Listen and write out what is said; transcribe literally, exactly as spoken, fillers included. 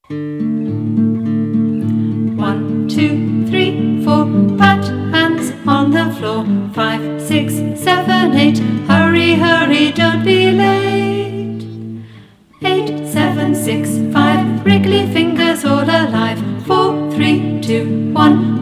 One, two, three, four, pat hands on the floor. Five, six, seven, eight, hurry, hurry, don't be late. Eight, seven, six, five, wriggly fingers all alive. Four, three, two, one,